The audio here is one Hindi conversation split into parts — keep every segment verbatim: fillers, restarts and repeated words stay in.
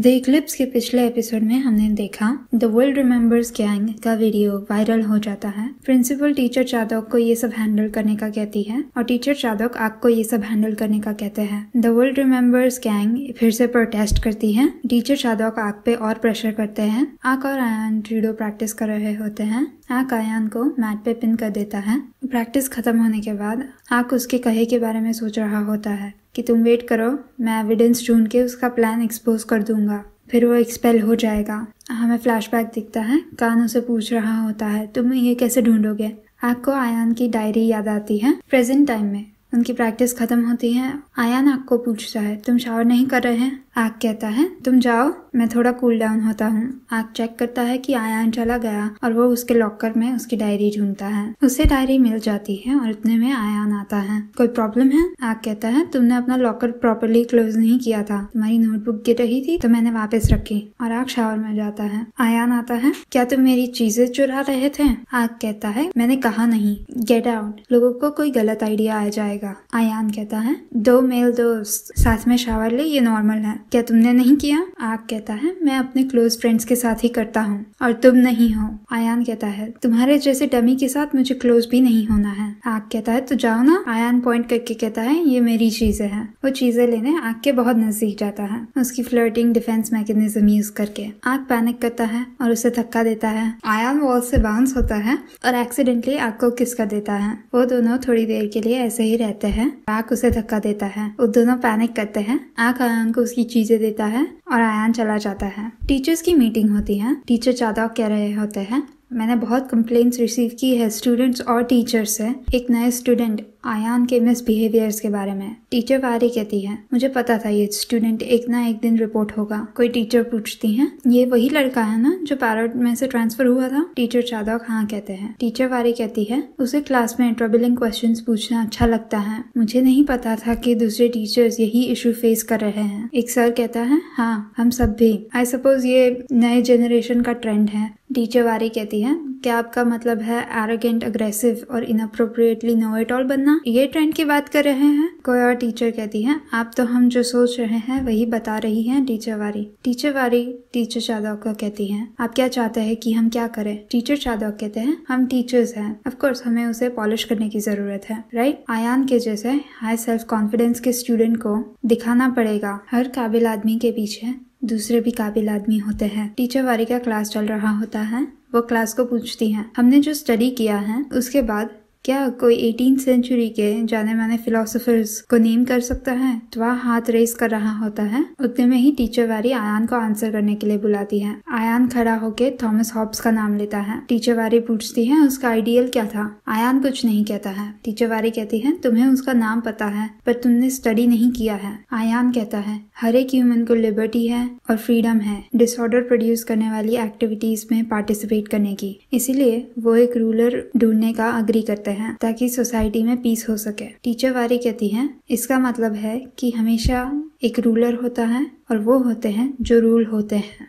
द इक्लिप्स के पिछले एपिसोड में हमने देखा द वर्ल्ड रिमेम्बर्स गैंग का वीडियो वायरल हो जाता है। प्रिंसिपल टीचर चादोक को ये सब हैंडल करने का कहती है और टीचर चादोक आक को ये सब हैंडल करने का कहते हैं। द वर्ल्ड रिमेम्बर्स गैंग फिर से प्रोटेस्ट करती है। टीचर चादोक आक पे और प्रेशर करते हैं। आक और आयान जूडो प्रैक्टिस कर रहे होते हैं। आक आयान को मैट पे पिन कर देता है। प्रैक्टिस खत्म होने के बाद आक उसके कहे के बारे में सोच रहा होता है कि तुम वेट करो, मैं एविडेंस ढूंढ के उसका प्लान एक्सपोज कर दूंगा, फिर वो एक्सपेल हो जाएगा। हमें फ्लैशबैक दिखता है। कान उसे पूछ रहा होता है तुम ये कैसे ढूंढोगे। आक को आयान की डायरी याद आती है। प्रेजेंट टाइम में उनकी प्रैक्टिस खत्म होती है। आयान आक को पूछता है तुम शावर नहीं कर रहे हैं। आक कहता है तुम जाओ, मैं थोड़ा कूल डाउन होता हूँ। आक चेक करता है कि आयान चला गया और वो उसके लॉकर में उसकी डायरी ढूंढता है। उसे डायरी मिल जाती है और इतने में आयान आता है। कोई प्रॉब्लम है? आक कहता है तुमने अपना लॉकर प्रॉपरली क्लोज नहीं किया था, तुम्हारी नोटबुक गिर रही थी तो मैंने वापस रखी। और आक शावर में जाता है। आयान आता है। क्या तुम मेरी चीजें चुरा रहे थे? आक कहता है मैंने कहा नहीं, गेट आउट, लोगों को कोई गलत आइडिया आ जाएगा। आयान कहता है दो मेल दोस्त साथ में शावर ले, ये नॉर्मल है, क्या तुमने नहीं किया? आक कहता है मैं अपने क्लोज फ्रेंड्स के साथ ही करता हूँ और तुम नहीं हो। आयान कहता है तुम्हारे जैसे डमी के साथ मुझे क्लोज भी नहीं होना है। आक कहता है तो जाओ ना। आयान पॉइंट करके कहता है ये मेरी चीजें हैं। वो चीजें लेने आक के बहुत नजदीक जाता है, उसकी फ्लर्टिंग डिफेंस मैकेनिज्म यूज करके। आक पैनिक करता है और उसे धक्का देता है। आयान वॉल से बाउंस होता है और एक्सीडेंटली आक को किस कर देता है। वो दोनों थोड़ी देर के लिए ऐसे ही रहते हैं। आक उसे धक्का देता है। वो दोनों पैनिक करते हैं। आक आयान को उसकी चीजें देता है और आयान चला जाता है। टीचर्स की मीटिंग होती है। टीचर चादोक कह रहे होते हैं मैंने बहुत कंप्लेंट्स रिसीव की है स्टूडेंट्स और टीचर्स से एक नए स्टूडेंट आयान के मिसबिहेवियर्स के बारे में। टीचर वारी कहती है मुझे पता था ये स्टूडेंट एक ना एक दिन रिपोर्ट होगा। कोई टीचर पूछती है ये वही लड़का है ना जो पैरेट में से ट्रांसफर हुआ था? टीचर चादोक हाँ कहते हैं। टीचर वारी कहती है उसे क्लास में ट्रबलिंग क्वेश्चंस पूछना अच्छा लगता है, मुझे नहीं पता था कि दूसरे टीचर्स यही इशू फेस कर रहे हैं। एक सर कहता है हाँ हम सब भी, आई सपोज ये नए जनरेशन का ट्रेंड है। टीचर वारी कहती है क्या आपका मतलब है एरोगेंट, अग्रेसिव और इनअप्रोप्रिएटली नो इट ऑल बनना, ये ट्रेंड की बात कर रहे हैं? कोई और टीचर कहती है आप तो हम जो सोच रहे हैं वही बता रही हैं टीचर वारी। टीचर वारी टीचर चादोक को कहती है आप क्या चाहते हैं कि हम क्या करें? टीचर चादोक कहते हैं हम टीचर्स हैं, ऑफ कोर्स हमें उसे पॉलिश करने की जरूरत है, राइट? आयान के जैसे हाई सेल्फ कॉन्फिडेंस के स्टूडेंट को दिखाना पड़ेगा हर काबिल आदमी के पीछे दूसरे भी काबिल आदमी होते हैं। टीचर वारी का क्लास चल रहा होता है। वो क्लास को पूछती है हमने जो स्टडी किया है उसके बाद क्या कोई एटीन सेंचुरी के जाने माने फिलोसोफर्स को नेम कर सकता है? तो वह हाथ रेस कर रहा होता है। उतने में ही टीचर वारी आयान को आंसर करने के लिए बुलाती है। आयान खड़ा होके थॉमस हॉब्स का नाम लेता है। टीचर वारी पूछती है उसका आइडियल क्या था? आयान कुछ नहीं कहता है। टीचर वारी कहती है तुम्हें उसका नाम पता है पर तुमने स्टडी नहीं किया है। आयान कहता है हर एक ह्यूमन को लिबर्टी है और फ्रीडम है डिसऑर्डर प्रोड्यूस करने वाली एक्टिविटीज में पार्टिसिपेट करने की, इसीलिए वो एक रूलर ढूंढने का अग्री करते हैं हैं ताकि सोसाइटी में पीस हो सके। टीचर वारी कहती है इसका मतलब है कि हमेशा एक रूलर होता है और वो होते हैं जो रूल होते हैं,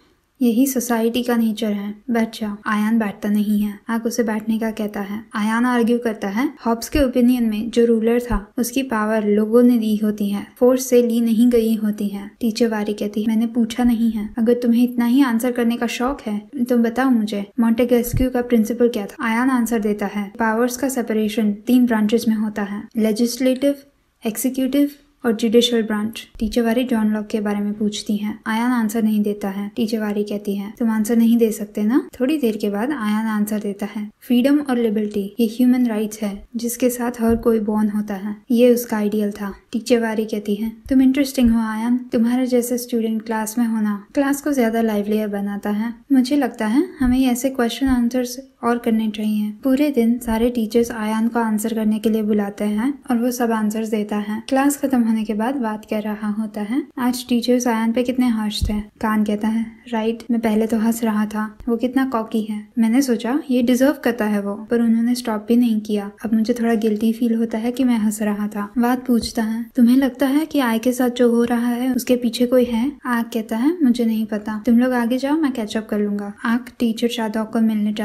यही सोसाइटी का नेचर है, बैठ जाओ। आयान बैठता नहीं है। आक उसे बैठने का कहता है। आयान आर्ग्यू करता है हॉब्स के ओपिनियन में जो रूलर था उसकी पावर लोगों ने दी होती है, फोर्स से ली नहीं गई होती है। टीचर वारी कहती है मैंने पूछा नहीं है, अगर तुम्हें इतना ही आंसर करने का शौक है तो बताओ मुझे मॉन्टेस्क्यू का प्रिंसिपल क्या था? आयान आंसर देता है पावर्स का सेपरेशन तीन ब्रांचेस में होता है, लेजिस्लेटिव, एक्सिक्यूटिव और जुडिशियल ब्रांच। टीचर वारी जॉन लॉक के बारे में पूछती हैं। आयान आंसर नहीं देता है। टीचर वारी कहती है तुम आंसर नहीं दे सकते ना? थोड़ी देर के बाद आयान आंसर देता है फ्रीडम और लिबर्टी ये ह्यूमन राइट्स है जिसके साथ हर कोई बॉर्न होता है, ये उसका आइडियल था। टीचर वारी कहती है तुम इंटरेस्टिंग हो आयान, तुम्हारे जैसे स्टूडेंट क्लास में होना क्लास को ज्यादा लाइवलियर बनाता है। मुझे लगता है हमें ऐसे क्वेश्चन आंसर्स और करने चाहिए। पूरे दिन सारे टीचर्स आयान को आंसर करने के लिए बुलाते हैं और वो सब आंसर्स देता है। क्लास खत्म होने के बाद बात कर रहा होता है आज टीचर्स आयान पे कितने हर्ष थे। कान कहता है राइट, मैं पहले तो हंस रहा था, वो कितना कॉकी है, मैंने सोचा ये डिजर्व करता है वो, पर उन्होंने स्टॉप भी नहीं किया। अब मुझे थोड़ा गिल्टी फील होता है कि मैं हंस रहा था। बात पूछता है तुम्हें लगता है कि आय के साथ जो हो रहा है उसके पीछे कोई है? आक कहता है मुझे नहीं पता, तुम लोग आगे जाओ मैं कैचअप कर लूंगा। आक टीचर चादोक को मिलने जाता है।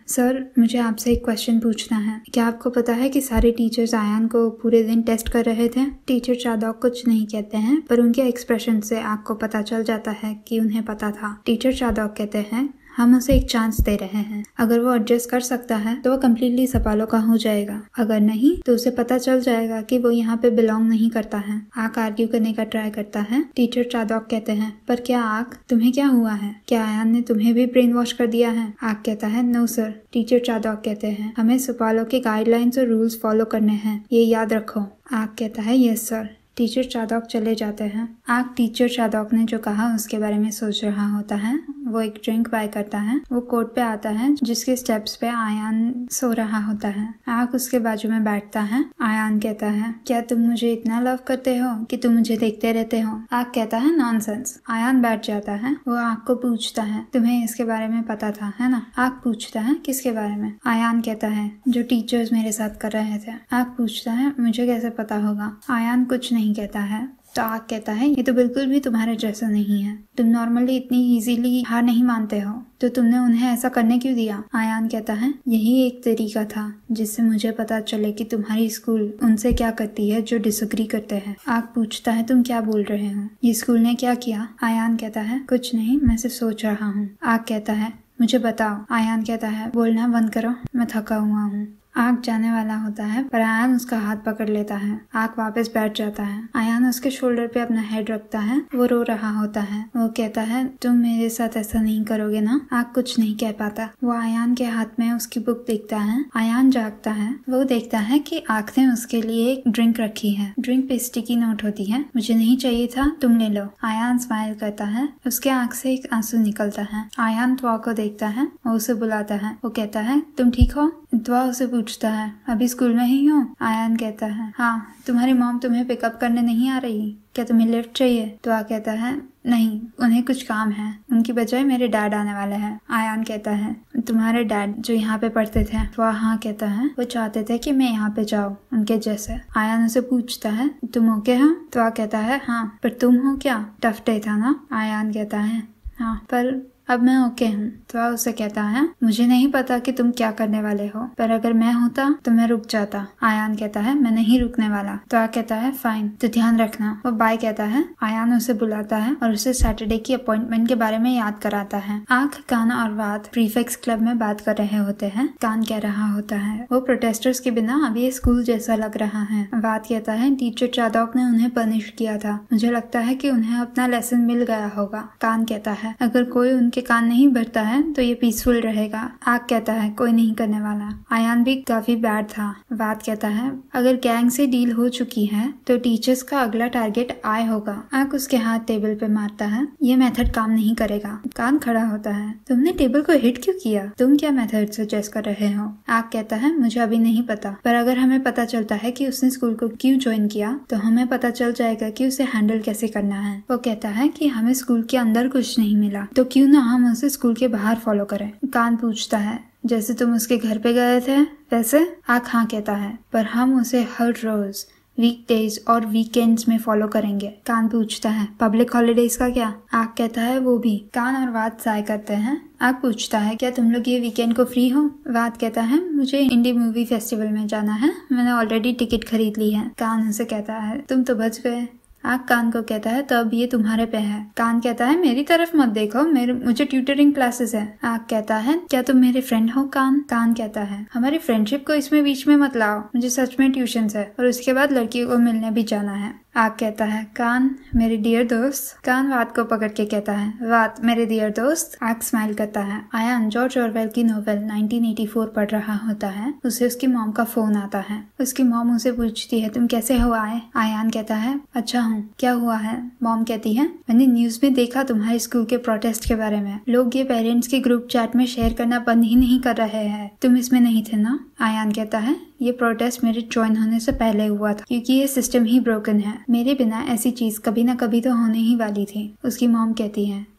सर, मुझे आपसे एक क्वेश्चन पूछना है। क्या आपको पता है कि सारे टीचर्स आयान को पूरे दिन टेस्ट कर रहे थे? टीचर चादोक कुछ नहीं कहते हैं, पर उनके एक्सप्रेशन से आपको पता चल जाता है कि उन्हें पता था। टीचर चादोक कहते हैं, हम उसे एक चांस दे रहे हैं। अगर वो एडजस्ट कर सकता है तो वो कम्प्लीटली सपालों का हो जाएगा, अगर नहीं तो उसे पता चल जाएगा कि वो यहाँ पे बिलोंग नहीं करता है। आक आर्ग्यू करने का ट्राई करता है। टीचर चादोक कहते हैं, पर क्या आक, तुम्हें क्या हुआ है? क्या आयान ने तुम्हें भी ब्रेन वॉश कर दिया है? आक कहता है, नो सर। टीचर चादोक कहते हैं, हमें सपालों के गाइडलाइंस और रूल्स फॉलो करने हैं, ये याद रखो। आक कहता है, यस सर। टीचर चादोक चले जाते हैं। आक टीचर चादोक ने जो कहा उसके बारे में सोच रहा होता है। वो एक ड्रिंक बाय करता है। वो कोर्ट पे आता है जिसके स्टेप्स पे आयान सो रहा होता है। आक उसके बाजू में बैठता है। आयान कहता है, क्या तुम मुझे इतना लव करते हो कि तुम मुझे देखते रहते हो? आक कहता है, नॉनसेंस। आयान बैठ जाता है। वो आक को पूछता है, तुम्हें इसके बारे में पता था, है ना? आक पूछता है, किसके बारे में? आयान कहता है, जो टीचर्स मेरे साथ कर रहे थे। आक पूछता है, मुझे कैसे पता होगा? आयान कुछ नहीं कहता है। तो आक कहता है, ये तो बिल्कुल भी तुम्हारे जैसा नहीं है। तुम नॉर्मली इतनी इजीली हार नहीं मानते हो, तो तुमने उन्हें ऐसा करने क्यों दिया? आयान कहता है, यही एक तरीका था जिससे मुझे पता चले कि तुम्हारी स्कूल उनसे क्या करती है जो डिसएग्री करते हैं। आक पूछता है, तुम क्या बोल रहे हो? ये स्कूल ने क्या किया? आयान कहता है, कुछ नहीं, मैं सिर्फ सोच रहा हूँ। आक कहता है, मुझे बताओ। आयान कहता है, बोलना बंद करो, मैं थका हुआ हूँ। आक जाने वाला होता है, पर आयान उसका हाथ पकड़ लेता है। आक वापस बैठ जाता है। आयान उसके शोल्डर पे अपना हेड रखता है। वो रो रहा होता है। वो कहता है, तुम मेरे साथ ऐसा नहीं करोगे ना? आक कुछ नहीं कह पाता। वो आयान के हाथ में उसकी बुक देखता है। आयान जागता है। वो देखता है कि आक ने उसके लिए एक ड्रिंक रखी है। ड्रिंक पे स्टिकी नोट होती है, मुझे नहीं चाहिए था, तुम ले लो। आयान स्माइल करता है। उसके आंख से एक आंसू निकलता है। आयान त्वा को देखता है और उसे बुलाता है। वो कहता है, तुम ठीक हो? त्वा उसे पूछता है, अभी स्कूल में ही हो? आयान कहता है, हाँ। तुम्हारी मॉम तुम्हें पिकअप करने नहीं आ रही? क्या तुम्हें लिफ्ट चाहिए? त्वा कहता है, नहीं, उन्हें कुछ काम है, उनकी बजाय मेरे डैड आने वाले हैं। आयान कहता है, तुम्हारे डैड जो यहाँ पे पढ़ते थे? त्वा हाँ कहता है, वो चाहते थे कि मैं यहाँ पे जाऊँ उनके जैसे। आयान उसे पूछता है, तुम ओके हो? त्वा कहता है, हाँ। पर तुम हो क्या? टफ डे था ना? आयान कहता है, हाँ, पर अब मैं ओके हूँ। तो उसे कहता है, मुझे नहीं पता कि तुम क्या करने वाले हो, पर अगर मैं होता तो मैं रुक जाता। आयान कहता है, मैं नहीं रुकने वाला। तो कहता है, फाइन, तो ध्यान रखना। वो बाय कहता है। आयान उसे बुलाता है और उसे सैटरडे की अपॉइंटमेंट के बारे में याद कराता है। आंख, कान और वात प्रीफेक्स क्लब में बात कर रहे होते हैं। कान कह रहा होता है, वो प्रोटेस्टर्स के बिना अब ये स्कूल जैसा लग रहा है। वात कहता है, टीचर चादोक ने उन्हें पनिश किया था, मुझे लगता है कि उन्हें अपना लेसन मिल गया होगा। कान कहता है, अगर कोई उनके कान नहीं भरता है तो ये पीसफुल रहेगा। आग कहता है, कोई नहीं करने वाला। आयान भी काफी बैड था। वात कहता है, अगर गैंग से डील हो चुकी है तो टीचर्स का अगला टारगेट आय होगा। आग उसके हाथ टेबल पे मारता है। ये मेथड काम नहीं करेगा। कान खड़ा होता है, तुमने टेबल को हिट क्यों किया? तुम क्या मेथड सजेस्ट कर रहे हो? आग कहता है, मुझे अभी नहीं पता, पर अगर हमें पता चलता है कि उसने स्कूल को क्यों ज्वाइन किया तो हमें पता चल जाएगा कि उसे हैंडल कैसे करना है। वो कहता है कि हमें स्कूल के अंदर कुछ नहीं मिला, तो क्यों ना हम उसे स्कूल के बाहर फॉलो करें। कान पूछता है, जैसे तुम उसके घर पे गए थे वैसे? आग हाँ कहता है, पर हम उसे हर रोज वीकडेज और वीकेंड्स में फॉलो करेंगे। कान पूछता है, पब्लिक हॉलीडेज का क्या? आग कहता है, वो भी। कान और वात साय करते हैं। आग पूछता है, क्या तुम लोग ये वीकेंड को फ्री हो? वात कहता है, मुझे इंडी मूवी फेस्टिवल में जाना है, मैंने ऑलरेडी टिकट खरीद ली है। कान उसे कहता है, तुम तो बच गए। आग कान को कहता है, तो अब ये तुम्हारे पे है। कान कहता है, मेरी तरफ मत देखो, मेरे मुझे ट्यूटरिंग क्लासेस है। आग कहता है, क्या तुम मेरे फ्रेंड हो? कान कान कहता है, हमारी फ्रेंडशिप को इसमें बीच में मत लाओ, मुझे सच में ट्यूशन है और उसके बाद लड़की को मिलने भी जाना है। आग कहता है, कान मेरे डियर दोस्त। कान वात को पकड़ के कहता है, वात मेरे डियर दोस्त। आग स्माइल करता है। आयान जॉर्ज ऑरवेल की नोवेल नाइनटीन एटी फोर पढ़ रहा होता है। उसे उसकी मॉम का फोन आता है। उसकी मॉम उसे पूछती है, तुम कैसे हो आए? आयान कहता है, अच्छा हूँ, क्या हुआ है? मॉम कहती है, मैंने न्यूज में देखा तुम्हारे स्कूल के प्रोटेस्ट के बारे में, लोग ये पेरेंट्स के ग्रुप चैट में शेयर करना बंद ही नहीं कर रहे हैं, तुम इसमें नहीं थे ना? आयान कहता है, ये प्रोटेस्ट मेरे ज्वाइन होने से पहले हुआ था, क्योंकि ये सिस्टम ही ब्रोकन है, मेरे बिना ऐसी चीज कभी ना कभी तो होने ही वाली थी। उसकी मॉम कहती है,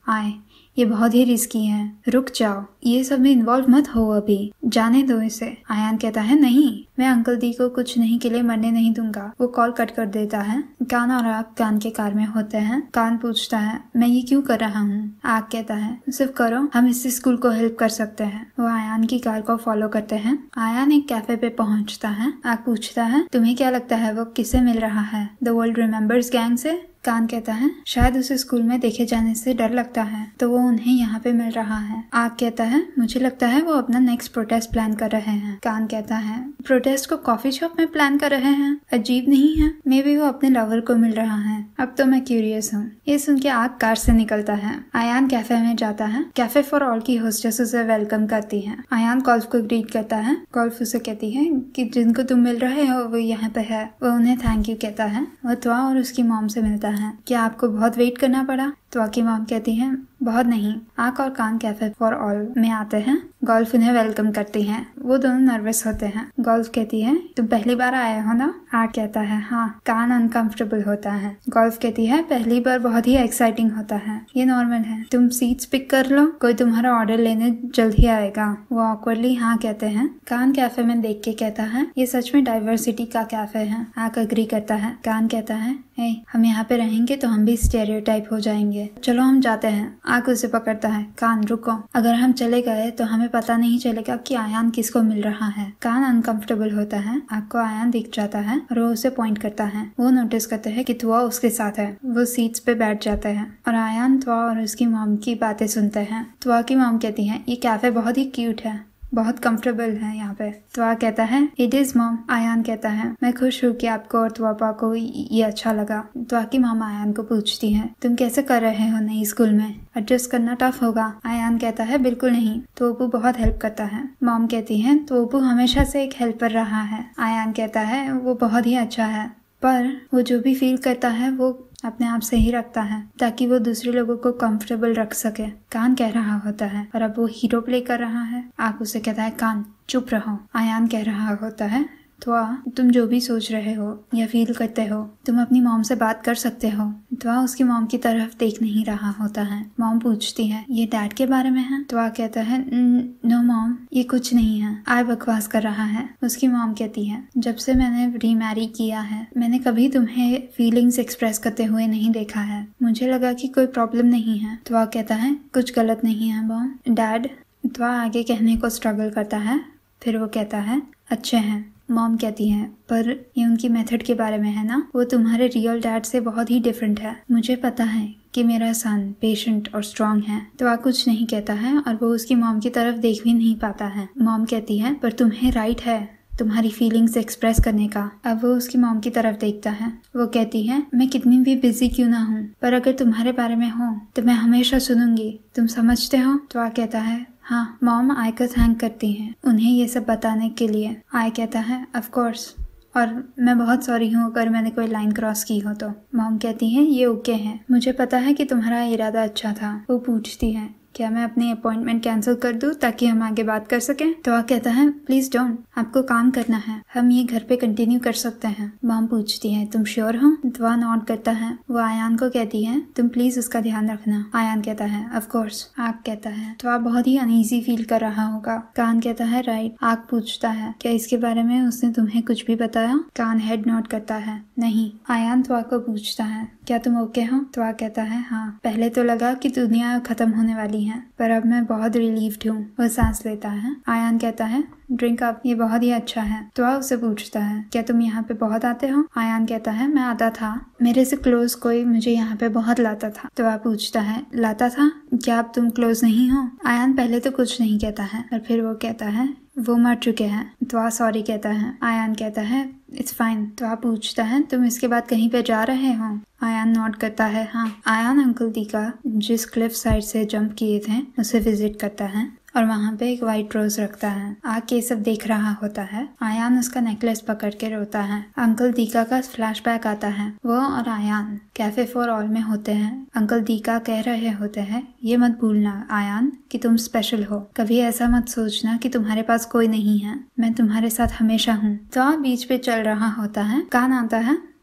आए, ये बहुत ही रिस्की है, रुक जाओ, ये सब में इन्वॉल्व मत हो, अभी जाने दो इसे। आयान कहता है नहीं, मैं अंकल दी को कुछ नहीं के लिए मरने नहीं दूंगा। वो कॉल कट कर देता है। कान और आग कान के कार में होते हैं। कान पूछता है मैं ये क्यों कर रहा हूँ। आग कहता है सिर्फ करो, हम इस स्कूल को हेल्प कर सकते हैं। वो आयान की कार को फॉलो करते हैं। आयान एक कैफे पे पहुँचता है। आग पूछता है तुम्हें क्या लगता है वो किससे मिल रहा है? द वर्ल्ड रिमेम्बर्स गैंग से। कान कहता है शायद उसे स्कूल में देखे जाने से डर लगता है तो वो उन्हें यहाँ पे मिल रहा है। आग कहता है मुझे लगता है वो अपना नेक्स्ट प्रोटेस्ट प्लान कर रहे हैं। कान कहता है प्रोटेस्ट को कॉफी शॉप में प्लान कर रहे हैं, अजीब नहीं है? मे बी वो अपने लवर को मिल रहा है। अब तो मैं क्यूरियस हूँ। ये सुन के आग कार से निकलता है। आयान कैफे में जाता है। कैफे फॉर ऑल की होस्टेस उसे वेलकम करती है। आयान गोल्फ को ग्रीट करता है। गोल्फ उसे कहती है कि जिनको तुम मिल रहे हो वो यहाँ पे है। वो उन्हें थैंक यू कहता है। वो त्वा और उसकी मॉम से मिलता है। क्या आपको बहुत वेट करना पड़ा? त्वा की मॉम कहती है बहुत नहीं। आंख और कान कैफे फॉर ऑल में आते हैं। गोल्फ उन्हें वेलकम करती है। वो दोनों नर्वस होते हैं। गोल्फ कहती है तुम पहली बार आए हो ना? आंख कहता है हाँ। कान अनकंफर्टेबल होता है। गोल्फ कहती है पहली बार बहुत ही एक्साइटिंग होता है, ये नॉर्मल है, तुम सीट्स पिक कर लो, कोई तुम्हारा ऑर्डर लेने जल्द ही आएगा। वो ऑकवर्डली हाँ कहते हैं। कान कैफे में देख के कहता है ये सच में डाइवर्सिटी का कैफे है। आंख अग्री करता है। कान कहता है ए, हम यहाँ पे रहेंगे तो हम भी स्टेरियोटाइप हो जाएंगे, चलो हम जाते हैं। आंख उसे पकड़ता है। कान रुको, अगर हम चले गए तो हमें पता नहीं चलेगा कि आयान किसको मिल रहा है। कान अनकंफर्टेबल होता है। आंख को आयान दिख जाता है और वो उसे पॉइंट करता है। वो नोटिस करते हैं कि त्वा उसके साथ है। वो सीट्स पे बैठ जाते हैं और आयान त्वा और उसकी मॉम की बातें सुनते हैं। त्वा की मॉम कहती है ये कैफे बहुत ही क्यूट है, बहुत कंफर्टेबल है यहाँ पे। त्वा कहता है इट इज मॉम। आयान कहता है मैं खुश हूँ कि आपको और त्वापा को ये अच्छा लगा। त्वा की मॉम आयान को पूछती है तुम कैसे कर रहे हो नई स्कूल में, एडजस्ट करना टफ होगा? आयान कहता है बिल्कुल नहीं, तोपू बहुत हेल्प करता है। मॉम कहती है तोपू हमेशा से एक हेल्पर रहा है। आयान कहता है वो बहुत ही अच्छा है, पर वो जो भी फील करता है वो अपने आप से ही रखता है ताकि वो दूसरे लोगों को कंफर्टेबल रख सके। कान कह रहा होता है और अब वो हीरो प्ले कर रहा है। आग उसे कहता है कान चुप रहो। आयान कह रहा होता है त्वा तुम जो भी सोच रहे हो या फील करते हो तुम अपनी मॉम से बात कर सकते हो। त्वा उसकी मॉम की तरफ देख नहीं रहा होता है। मॉम पूछती है ये डैड के बारे में है? त्वा कहता है नो मॉम ये कुछ नहीं है, आय बकवास कर रहा है। उसकी मॉम कहती है जब से मैंने रीमैरी किया है मैंने कभी तुम्हें फीलिंग्स एक्सप्रेस करते हुए नहीं देखा है, मुझे लगा कि कोई प्रॉब्लम नहीं है। त्वा कहता है कुछ गलत नहीं है मॉम। डैड, त्वा आगे कहने को स्ट्रगल करता है, फिर वो कहता है अच्छे हैं। मॉम कहती है पर ये उनकी मेथड के बारे में है ना, वो तुम्हारे रियल डैड से बहुत ही डिफरेंट है। मुझे पता है कि मेरा सन पेशेंट और स्ट्रांग है। तो वह कुछ नहीं कहता है और वो उसकी मॉम की तरफ देख भी नहीं पाता है। मॉम कहती है पर तुम्हें राइट है तुम्हारी फीलिंग्स एक्सप्रेस करने का। अब वो उसकी मॉम की तरफ देखता है। वो कहती है मैं कितनी भी बिजी क्यों ना हूँ पर अगर तुम्हारे बारे में हो तो मैं हमेशा सुनूंगी, तुम समझते हो? तो वह कहता है हाँ। मॉम आय को थैंक करती हैं उन्हें ये सब बताने के लिए। आय कहता है ऑफ कोर्स, और मैं बहुत सॉरी हूँ अगर मैंने कोई लाइन क्रॉस की हो तो। मॉम कहती है ये ओके है, मुझे पता है कि तुम्हारा इरादा अच्छा था। वो पूछती है क्या मैं अपनी अपॉइंटमेंट कैंसिल कर दूं ताकि हम आगे बात कर सकें? तो वह कहता है प्लीज डोंट, आपको काम करना है, हम ये घर पे कंटिन्यू कर सकते हैं। मॉम पूछती है तुम श्योर हो? तो वह नॉट करता है। वो आयान को कहती है तुम प्लीज उसका ध्यान रखना। आयान कहता है ऑफ कोर्स। आग कहता है तो आप बहुत ही अनईजी फील कर रहा होगा। कान कहता है राइट। आग पूछता है क्या इसके बारे में उसने तुम्हें कुछ भी बताया? कान हेड नोट करता है नहीं। आयान त्वा को पूछता है क्या तुम ओके हो? त्वा कहता है हाँ, पहले तो लगा कि दुनिया खत्म होने वाली है पर अब मैं बहुत रिलीव्ड हूँ। वो सांस लेता है। आयान कहता है ड्रिंक अप, ये बहुत ही अच्छा है। तो वह उसे पूछता है क्या तुम यहाँ पे बहुत आते हो? आयान कहता है मैं आता था, मेरे से क्लोज कोई मुझे यहाँ पे बहुत लाता था। तो वह पूछता है लाता था, क्या अब तुम क्लोज नहीं हो? आयान पहले तो कुछ नहीं कहता है और फिर वो कहता है वो मर चुके हैं। तो वह सॉरी कहता है। आयान कहता है इट्स फाइन। तो वह पूछता है तुम इसके बाद कहीं पे जा रहे हो? आयान नोट करता है हाँ। आयान अंकल दी का जिस क्लिफ साइड से जंप किए थे उसे विजिट करता है और वहाँ पे एक वाइट रोज रखता है। आके सब देख रहा होता है। आयान उसका नेकलेस पकड़ के रोता है। अंकल दीका का फ्लैशबैक आता है। वो और आयान कैफे फॉर ऑल में होते हैं। अंकल दीका कह रहे होते हैं ये मत भूलना आयान कि तुम स्पेशल हो, कभी ऐसा मत सोचना कि तुम्हारे पास कोई नहीं है, मैं तुम्हारे साथ हमेशा हूँ। तो आप बीच पे चल रहा होता है। कान आता है।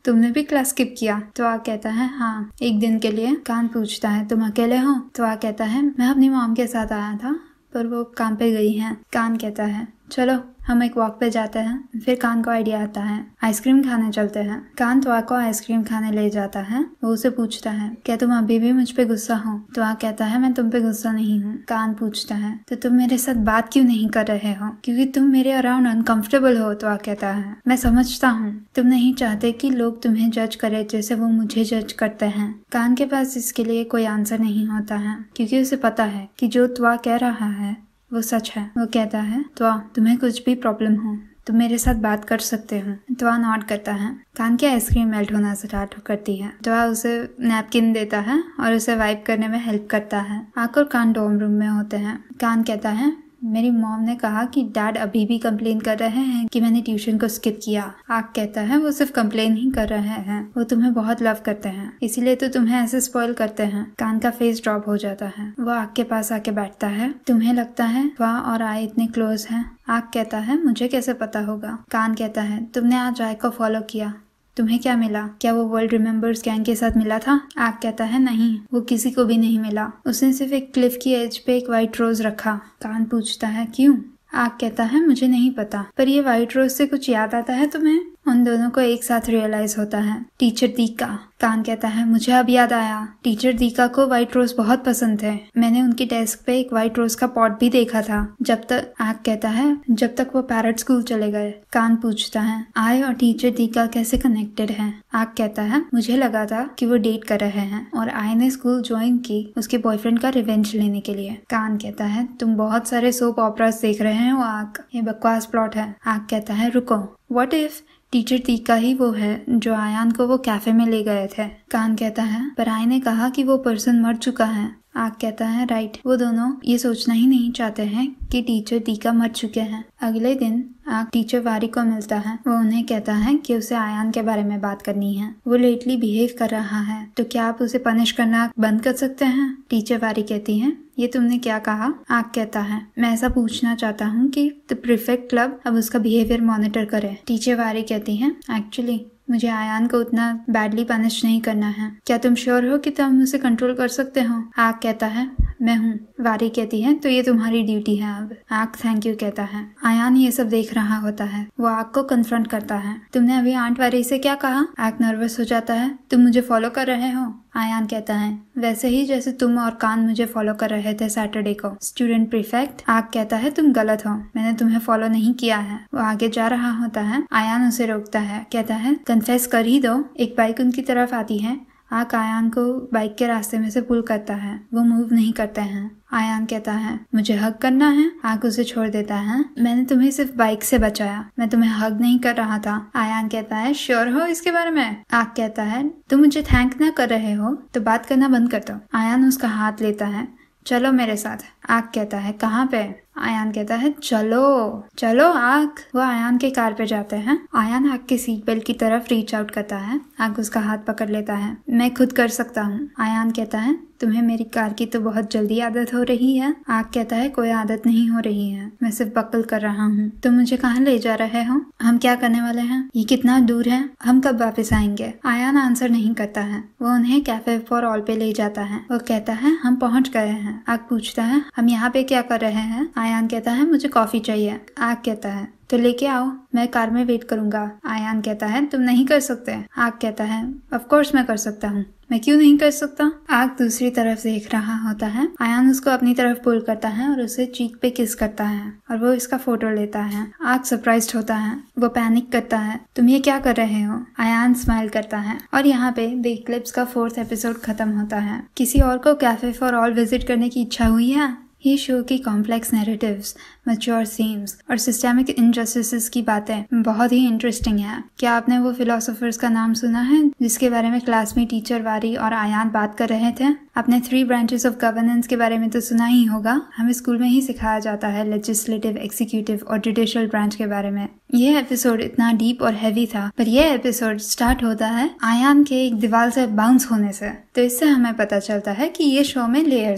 तुमने भी क्लास स्किप किया? तो आ कहता है हाँ, एक दिन के लिए। कान पूछता है तुम अकेले हो? तो आ कहता है मैं अपनी मॉम के साथ आया था पर वो काम पे गई हैं। कान कहता है चलो हम एक वॉक पे जाते हैं। फिर कान को आइडिया आता है आइसक्रीम खाने चलते हैं। कान त्वा को आइसक्रीम खाने ले जाता है। वो उसे पूछता है क्या तुम अभी भी मुझ पे गुस्सा हो? त्वा कहता है मैं तुम पे गुस्सा नहीं हूँ। कान पूछता है तो तुम मेरे साथ बात क्यों नहीं कर रहे हो? क्योंकि तुम मेरे अराउंड अनकंफर्टेबल हो। त्वा कहता है मैं समझता हूँ, तुम नहीं चाहते कि लोग तुम्हें जज करे जैसे वो मुझे जज करते हैं। कान के पास इसके लिए कोई आंसर नहीं होता है क्योंकि उसे पता है कि जो त्वा कह रहा है वो सच है। वो कहता है त्वा तुम्हें कुछ भी प्रॉब्लम हो तुम मेरे साथ बात कर सकते हो। त्वा नॉट करता है। कान की आइसक्रीम मेल्ट होना स्टार्ट करती है। त्वा उसे नैपकिन देता है और उसे वाइप करने में हेल्प करता है। आकर कान डॉर्म रूम में होते हैं। कान कहता है मेरी मॉम ने कहा कि डैड अभी भी कंप्लेन कर रहे हैं कि मैंने ट्यूशन को स्किप किया। आग कहता है वो सिर्फ कंप्लेन ही कर रहे हैं, वो तुम्हें बहुत लव करते हैं इसीलिए तो तुम्हें ऐसे स्पॉइल करते हैं। कान का फेस ड्रॉप हो जाता है। वो आग के पास आके बैठता है। तुम्हें लगता है वह और आय इतने क्लोज हैं? आग कहता है मुझे कैसे पता होगा? कान कहता है तुमने आज आय को फॉलो किया, तुम्हें क्या मिला? क्या वो वर्ल्ड रिमेम्बर्स गैंग के साथ मिला था? आग कहता है नहीं, वो किसी को भी नहीं मिला। उसने सिर्फ एक क्लिफ की एज पे एक व्हाइट रोज रखा। कान पूछता है क्यों? आग कहता है मुझे नहीं पता, पर ये व्हाइट रोज से कुछ याद आता है तुम्हें? उन दोनों को एक साथ रियलाइज होता है टीचर दीका। कान कहता है मुझे अब याद आया, टीचर दीका को व्हाइट रोज बहुत पसंद थे। मैंने उनकी डेस्क पे एक व्हाइट रोज का पॉट भी देखा था जब तक आग कहता है जब तक वो पैरट स्कूल चले गए। कान पूछता है आय और टीचर दीका कैसे कनेक्टेड है? आग कहता है मुझे लगा था कि वो डेट कर रहे हैं और आय ने स्कूल ज्वाइन की उसके बॉयफ्रेंड का रिवेंज लेने के लिए। कान कहता है तुम बहुत सारे सोप ऑपरास देख रहे हो आग, ये बकवास प्लॉट है। आग कहता है रुको, व्हाट इफ टीचर दीका ही वो है जो आयान को वो कैफे में ले गए थे? कान कहता है पर आय ने कहा कि वो पर्सन मर चुका है। आग कहता है राइट, वो दोनों ये सोचना ही नहीं चाहते हैं कि टीचर दीका मर चुके हैं। अगले दिन आग टीचर वारी को मिलता है। वो उन्हें कहता है कि उसे आयान के बारे में बात करनी है। वो लेटली बिहेव कर रहा है तो क्या आप उसे पनिश करना बंद कर सकते हैं? टीचर वारी कहती है ये तुमने क्या कहा? आग कहता है मैं ऐसा पूछना चाहता हूँ कि द प्रीफेक्ट क्लब अब उसका बिहेवियर मॉनिटर करे। टीचर वारी कहती है एक्चुअली मुझे आयान को उतना बैडली पनिश नहीं करना है। क्या तुम श्योर हो कि तुम उसे कंट्रोल कर सकते हो? आग कहता है मैं हूँ। वारी कहती है तो ये तुम्हारी ड्यूटी है अब। आग थैंक यू कहता है। आयान ये सब देख रहा होता है। वो आग को कन्फ्रंट करता है तुमने अभी आंट वारी से क्या कहा? आग नर्वस हो जाता है तुम मुझे फॉलो कर रहे हो? आयान कहता है वैसे ही जैसे तुम और कान मुझे फॉलो कर रहे थे सैटरडे को। Student prefect. आग कहता है तुम गलत हो, मैंने तुम्हें फॉलो नहीं किया है। वो आगे जा रहा होता है। आयान उसे रोकता है, कहता है कन्फेस कर ही दो। एक बाइक उनकी तरफ आती है। आग आयान को बाइक के रास्ते में से पुल करता है। वो मूव नहीं करते हैं। आयान कहता है मुझे हग करना है। आग उसे छोड़ देता है। मैंने तुम्हें सिर्फ बाइक से बचाया, मैं तुम्हें हग नहीं कर रहा था। आयान कहता है श्योर हो इसके बारे में? आग कहता है तुम मुझे थैंक ना कर रहे हो तो बात करना बंद कर दो। आयान उसका हाथ लेता है चलो मेरे साथ। आग कहता है कहाँ पे? आयान कहता है चलो चलो आग। वो आयान के कार पे जाते हैं। आयान आग के सीट बेल्ट की तरफ रीच आउट करता है। आग उसका हाथ पकड़ लेता है। मैं खुद कर सकता हूँ। आयान कहता है तुम्हें मेरी कार की तो बहुत जल्दी आदत हो रही है। आग कहता है कोई आदत नहीं हो रही है, मैं सिर्फ बकल कर रहा हूँ। तुम मुझे कहाँ ले जा रहे हो? हम क्या करने वाले हैं? ये कितना दूर है? हम कब वापस आएंगे? आयान आंसर नहीं करता है। वो उन्हें कैफे फॉर ऑल पे ले जाता है। वो कहता है हम पहुँच गए हैं। आग पूछता है हम यहाँ पे क्या कर रहे हैं? आयान कहता है मुझे कॉफी चाहिए। आग कहता है तो लेके आओ, मैं कार में वेट करूंगा। आयान कहता है तुम नहीं कर सकते। आग कहता है ऑफ कोर्स मैं कर सकता हूँ, मैं क्यों नहीं कर सकता? आग दूसरी तरफ से देख रहा होता है। आयान उसको अपनी तरफ पुल करता है और उसे चीक पे किस करता है और वो इसका फोटो लेता है। आग सरप्राइज्ड होता है। वो पैनिक करता है तुम ये क्या कर रहे हो? आयान स्माइल करता है और यहाँ पे द इक्लिप्स का फोर्थ एपिसोड खत्म होता है। किसी और को कैफे फॉर ऑल विजिट करने की इच्छा हुई है? ये शो की कॉम्प्लेक्स नैरेटिव्स, मैच्योर थीम्स और सिस्टेमिक इनजस्टिसेस की बातें बहुत ही इंटरेस्टिंग है। क्या आपने वो फिलोसोफर्स का नाम सुना है जिसके बारे में क्लास में टीचर वारी और आयान बात कर रहे थे? आपने थ्री ब्रांचेस ऑफ गवर्नेंस के बारे में तो सुना ही होगा। हमें स्कूल में ही सिखाया जाता है लेजिस्लेटिव, एक्सिक्यूटिव और जुडिशियल ब्रांच के बारे में। ये एपिसोड इतना डीप और हैवी था, पर यह एपिसोड स्टार्ट होता है आयान के एक दीवार से बाउंस होने से। तो इससे हमें पता चलता है कि ये शो में लेयर्स है।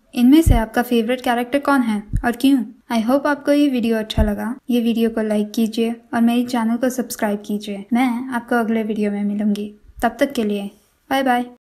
इनमें से आपका फेवरेट कैरेक्टर कौन है और क्यों? आई होप आपको ये वीडियो अच्छा लगा। ये वीडियो को लाइक कीजिए और मेरे चैनल को सब्सक्राइब कीजिए। मैं आपको अगले वीडियो में मिलूंगी। तब तक के लिए बाय बाय।